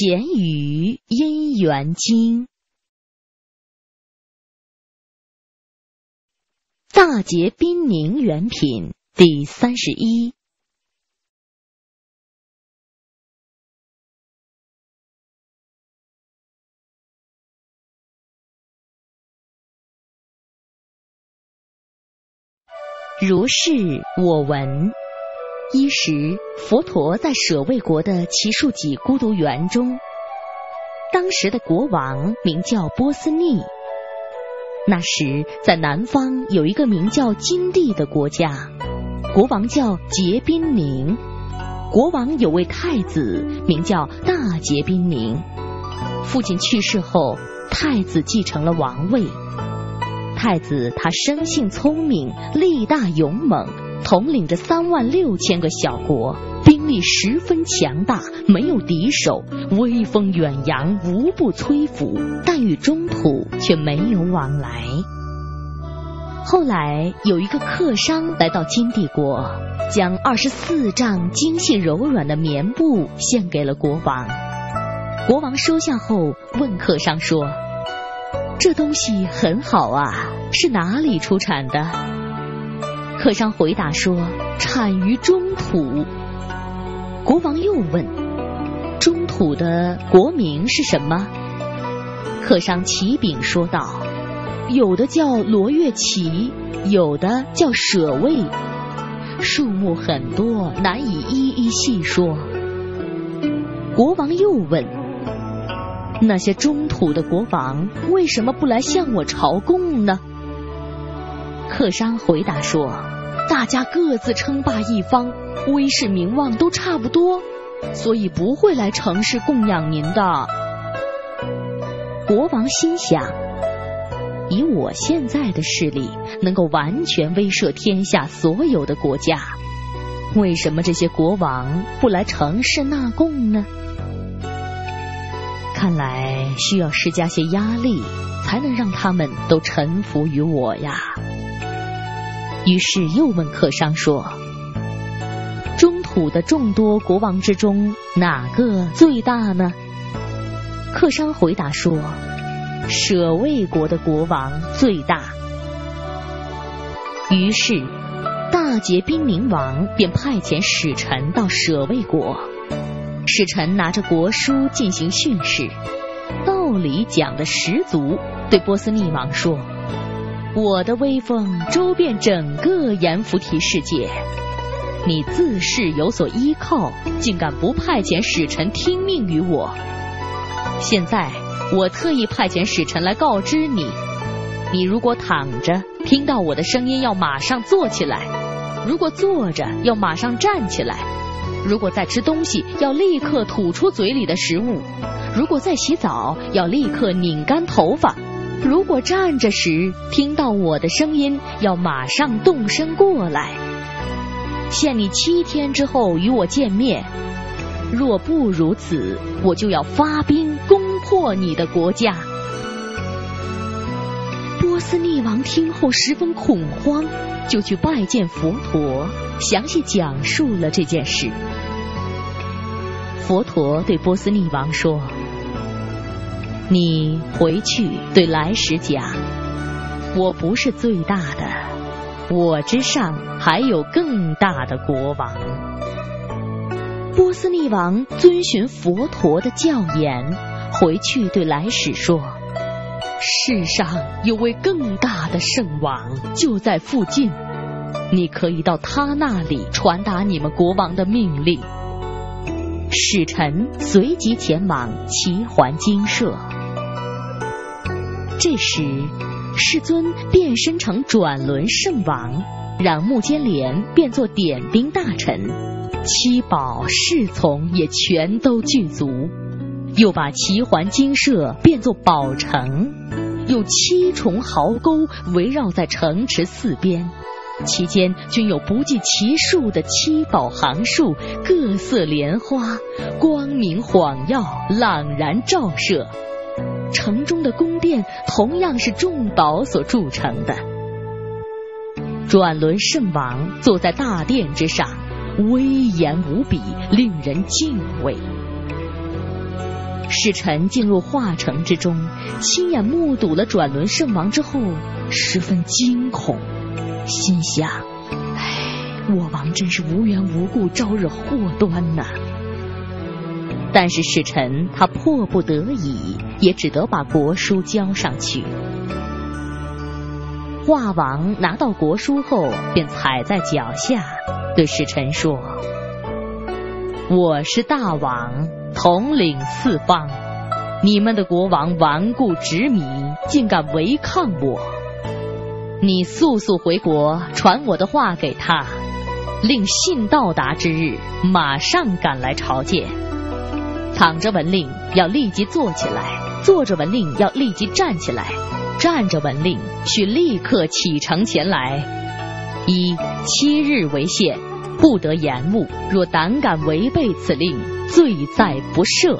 闲语姻缘经，大节宾宁元品第31。如是我闻。一时，佛陀在舍卫国的祇树给孤独园中，当时的国王名叫波斯匿。那时，在南方有一个名叫金地的国家，国王叫节宾宁。国王有位太子，名叫大节宾宁。父亲去世后，太子继承了王位。太子他生性聪明，力大勇猛，统领着36000个小国，兵力十分强大，没有敌手，威风远扬，无不摧服，但与中土却没有往来。后来有一个客商来到金地国，将24丈精细柔软的棉布献给了国王。国王收下后问客商说：这东西很好啊，是哪里出产的？客商回答说：产于中土。国王又问：中土的国名是什么？客商启禀说道：有的叫罗月齐，有的叫舍卫，数目很多，难以一一细说。国王又问：那些中土的国王为什么不来向我朝贡呢？客商回答说：大家各自称霸一方，威势名望都差不多，所以不会来城市供养您的。国王心想，以我现在的势力，能够完全威慑天下所有的国家，为什么这些国王不来城市纳贡呢？看来需要施加些压力，才能让他们都臣服于我呀。于是又问客商说：中土的众多国王之中，哪个最大呢？客商回答说：舍卫国的国王最大。于是大节宾宁王便派遣使臣到舍卫国。使臣拿着国书进行训示，道理讲得十足，对波斯匿王说：我的威风周遍整个阎浮提世界，你自恃有所依靠，竟敢不派遣使臣听命于我。现在我特意派遣使臣来告知你，你如果躺着听到我的声音，要马上坐起来；如果坐着，要马上站起来；如果在吃东西，要立刻吐出嘴里的食物；如果在洗澡，要立刻拧干头发；如果站着时听到我的声音，要马上动身过来。限你7天之后与我见面，若不如此，我就要发兵攻破你的国家。波斯匿王听后十分恐慌，就去拜见佛陀，详细讲述了这件事。佛陀对波斯匿王说：你回去对来使讲，我不是最大的，我之上还有更大的国王。波斯匿王遵循佛陀的教言，回去对来使说：世上有位更大的圣王就在附近，你可以到他那里传达你们国王的命令。使臣随即前往齐桓精舍。这时世尊变身成转轮圣王，让目犍连变作点兵大臣，七宝侍从也全都具足，又把齐桓精舍变作宝城，有7重壕沟围绕在城池四边，其间均有不计其数的七宝行树，各色莲花，光明晃耀，朗然照射。城中的宫殿同样是众宝所铸成的。转轮圣王坐在大殿之上，威严无比，令人敬畏。 使臣进入华城之中，亲眼目睹了转轮圣王之后，十分惊恐，心想：我王真是无缘无故招惹祸端呐。但是使臣他迫不得已，也只得把国书交上去。华王拿到国书后，便踩在脚下，对使臣说：我是大王，统领四方，你们的国王顽固执迷，竟敢违抗我。你速速回国，传我的话给他，令信到达之日，马上赶来朝见。躺着闻令要立即坐起来，坐着闻令要立即站起来，站着闻令需立刻启程前来。以7日为限，不得延误，若胆敢违背此令，罪在不赦。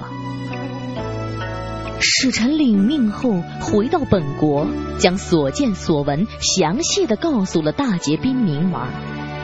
使臣领命后回到本国，将所见所闻详细地告诉了大结宾明王。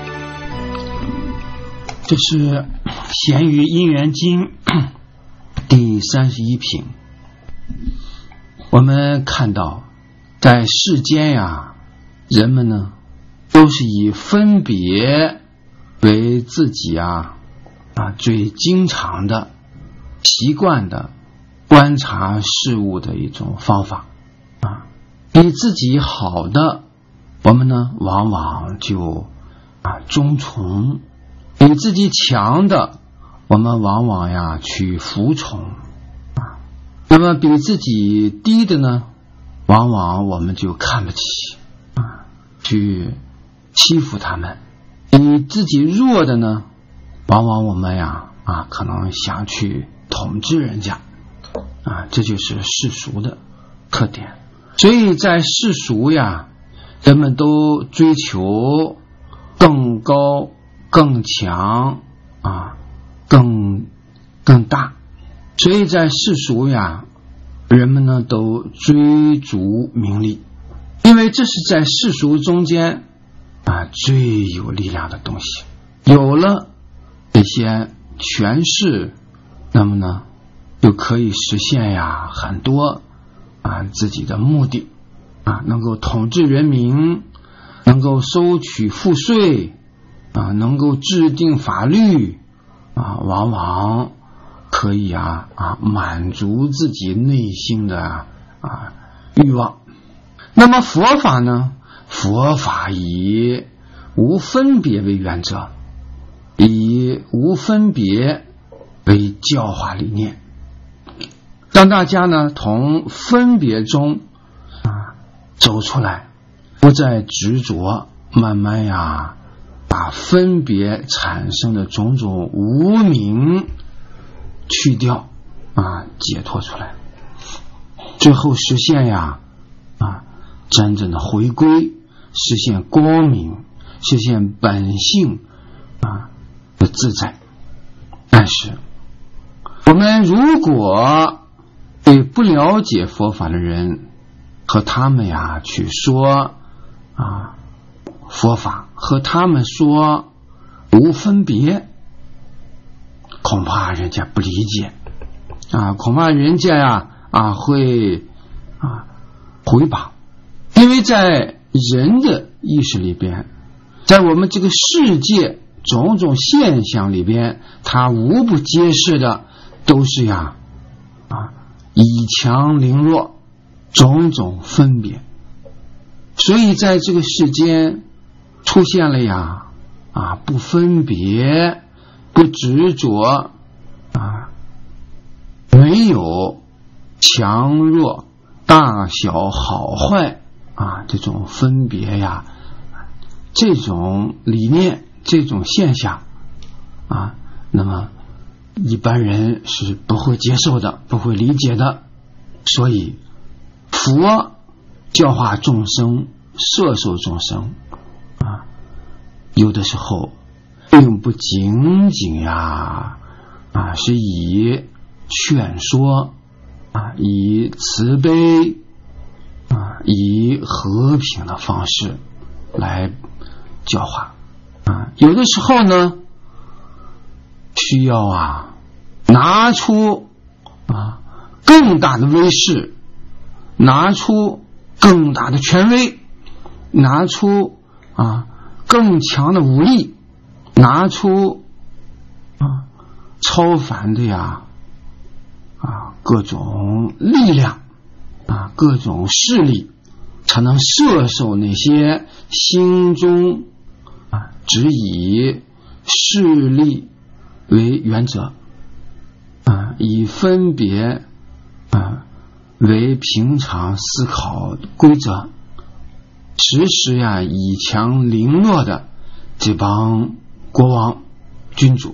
这是《咸鱼因缘经》第31品。我们看到在世间呀，人们呢都是以分别为自己最经常的习惯的观察事物的一种方法比自己好的我们呢往往就忠从，比自己强的我们往往去服从那么比自己低的呢，往往我们就看不起去欺负他们。比自己弱的呢，往往我们可能想去统治人家这就是世俗的特点。所以在世俗人们都追求更高更强更大，所以在世俗人们呢都追逐名利，因为这是在世俗中间最有力量的东西。有了这些权势，那么呢就可以实现很多自己的目的能够统治人民，能够收取赋税能够制定法律往往可以满足自己内心的欲望。那么佛法呢，佛法以无分别为原则，以无分别为教化理念，让大家呢从分别中走出来，不再执着，慢慢把分别产生的种种无明去掉解脱出来，最后实现真正的回归，实现光明，实现本性的自在。但是我们如果对不了解佛法的人和他们去说佛法，和他们说无分别，恐怕人家不理解恐怕人家会回谤。因为在人的意识里边，在我们这个世界种种现象里边，它无不揭示的都是以强凌弱，种种分别。所以在这个世间出现了不分别，不执着没有强弱大小好坏这种分别这种理念，这种现象那么一般人是不会接受的，不会理解的。所以佛教化众生，摄受众生有的时候并不仅仅是以劝说以慈悲以和平的方式来教化有的时候呢需要拿出更大的威势，拿出更大的权威，拿出更强的武力，拿出超凡的各种力量各种势力，才能摄受那些心中只以势力为原则以分别为平常思考规则，时时以强凌弱的这帮国王君主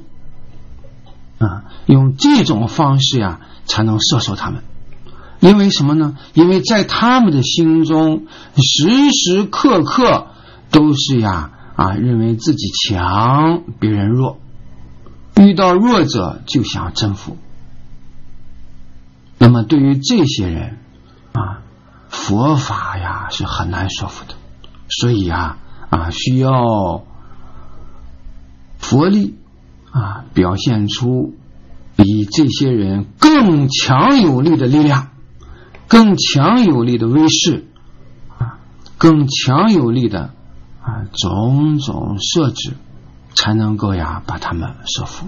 用这种方式才能摄受他们。因为什么呢？因为在他们的心中时时刻刻都是认为自己强，别人弱，遇到弱者就想征服。那么对于这些人佛法是很难说服的，所以需要佛力表现出比这些人更强有力的力量，更强有力的威势更强有力的种种设置，才能够把他们说服。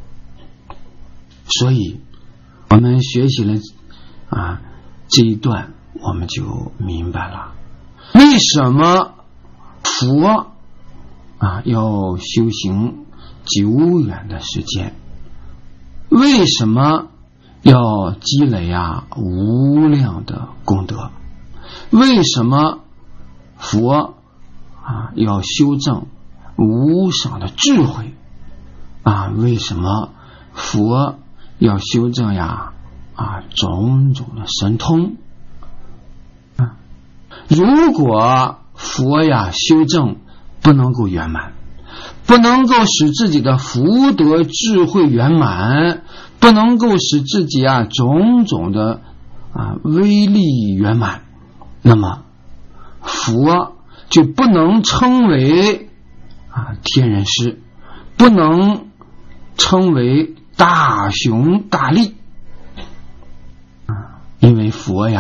所以我们学习了这一段，我们就明白了为什么佛要修行久远的时间，为什么要积累无量的功德，为什么佛要修正无上的智慧为什么佛要修正种种的神通如果佛修正不能够圆满，不能够使自己的福德智慧圆满，不能够使自己种种的威力圆满，那么佛就不能称为天人师，不能称为大雄大力。因为佛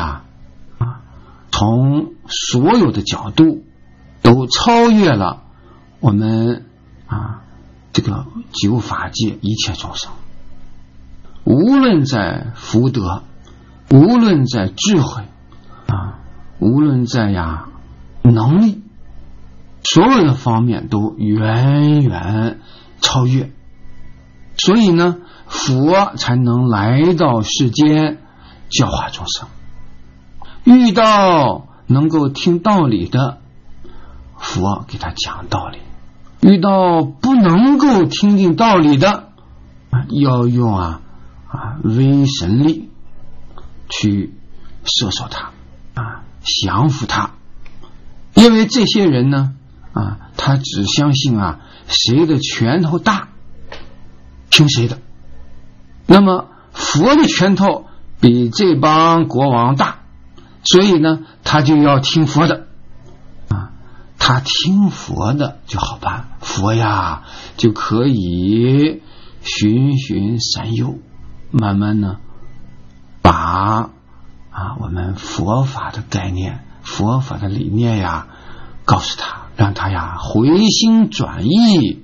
从所有的角度都超越了我们这个九法界一切众生，无论在福德，无论在智慧无论在能力，所有的方面都远远超越。所以呢，佛才能来到世间教化众生。遇到能够听道理的，佛给他讲道理；遇到不能够听进道理的，要用威神力去摄受他降服他。因为这些人呢他只相信谁的拳头大听谁的，那么佛的拳头比这帮国王大，所以呢他就要听佛的他听佛的就好办，佛就可以循循善诱，慢慢呢把我们佛法的概念，佛法的理念告诉他，让他回心转意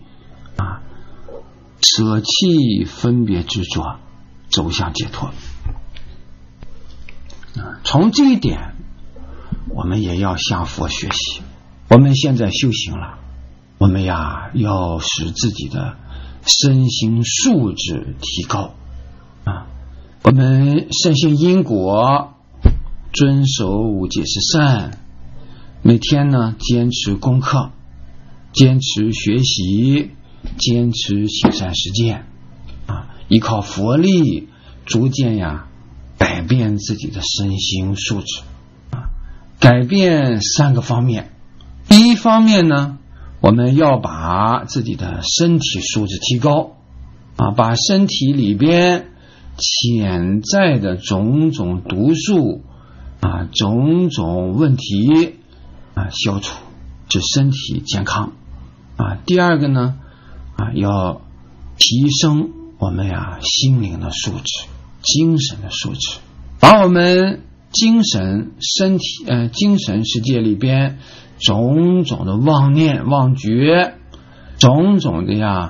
舍弃分别执着，走向解脱。从这一点我们也要向佛学习。我们现在修行了，我们要使自己的身心素质提高我们深信因果，遵守五戒十善，每天呢坚持功课，坚持学习，坚持行善实践依靠佛力逐渐改变自己的身心素质改变3个方面。第一方面呢，我们要把自己的身体素质提高把身体里边潜在的种种毒素种种问题消除，使身体健康第二个呢要提升我们心灵的素质，精神的素质把我们精神世界里边种种的妄念妄觉，种种的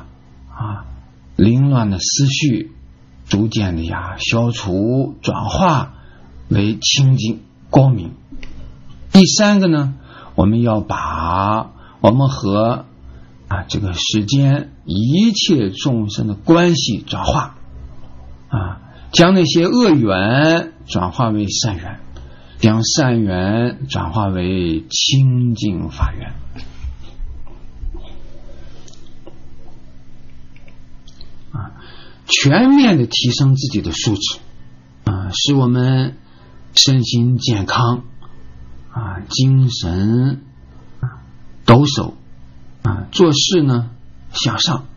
凌乱的思绪，逐渐的消除转化为清净光明。第三个呢，我们要把我们和这个世间一切众生的关系转化将那些恶缘转化为善缘，将善缘转化为清净法缘。全面的提升自己的素质使我们身心健康精神抖擞做事呢向上。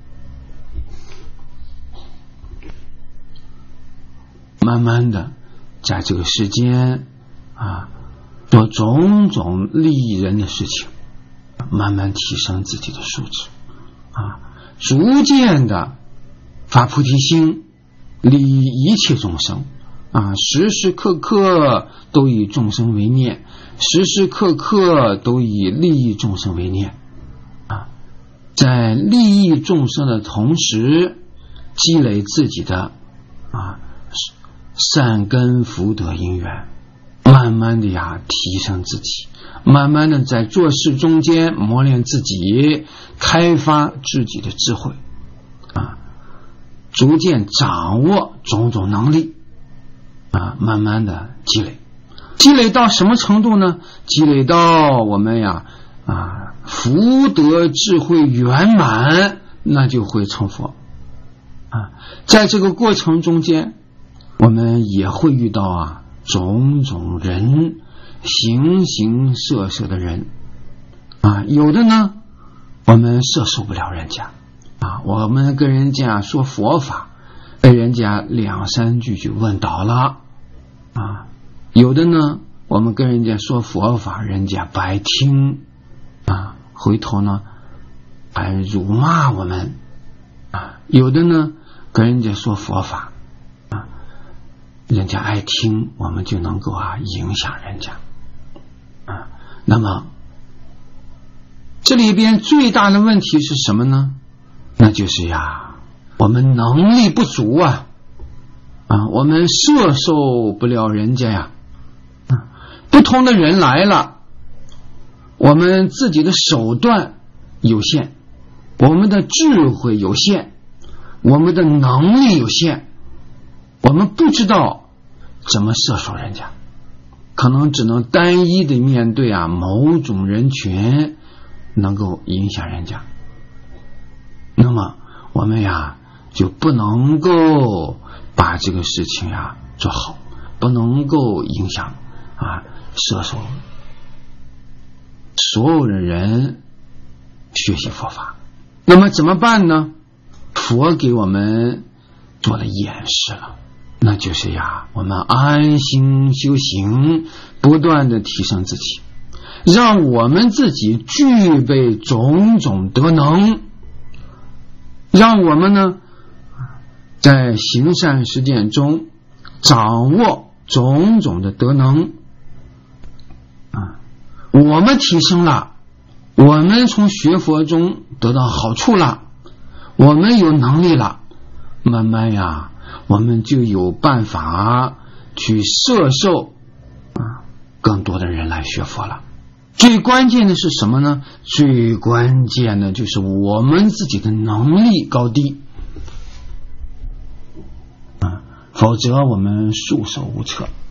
慢慢的在这个世间做种种利益人的事情，慢慢提升自己的素质逐渐的发菩提心，利益一切众生时时刻刻都以众生为念，时时刻刻都以利益众生为念在利益众生的同时，积累自己的善根福德因缘，慢慢的提升自己，慢慢的在做事中间磨练自己，开发自己的智慧逐渐掌握种种能力慢慢的积累到什么程度呢？积累到我们福德智慧圆满，那就会成佛在这个过程中间，我们也会遇到种种人，形形色色的人有的呢我们摄受不了人家我们跟人家说佛法，被人家2、3句就问倒了有的呢我们跟人家说佛法，人家不爱听回头呢还辱骂我们有的呢跟人家说佛法人家爱听，我们就能够影响人家那么这里边最大的问题是什么呢？那就是我们能力不足我们摄受不了人家不同的人来了，我们自己的手段有限，我们的智慧有限，我们的能力有限，我们不知道怎么摄受人家，可能只能单一的面对某种人群能够影响人家，那么我们就不能够把这个事情做好，不能够影响摄受所有的人学习佛法。那么怎么办呢？佛给我们做了演示了，那就是我们安心修行，不断的提升自己，让我们自己具备种种德能，让我们呢在行善实践中掌握种种的德能我们提升了，我们从学佛中得到好处了，我们有能力了，慢慢我们就有办法去摄受更多的人来学佛了。最关键的是什么呢？最关键的就是我们自己的能力高低否则我们束手无策。